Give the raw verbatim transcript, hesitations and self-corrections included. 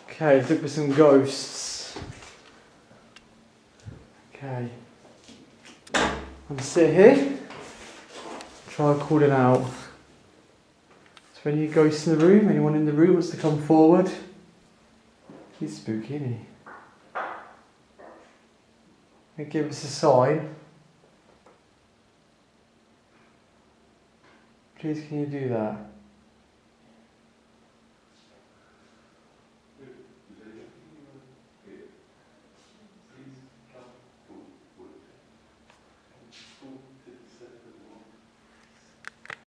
Okay, let's look for some ghosts. Okay. I'm gonna sit here, try calling out. Is there any ghosts in the room? Anyone in the room wants to come forward? He's spooky, isn't he? Give us a sign. Please, can you do that?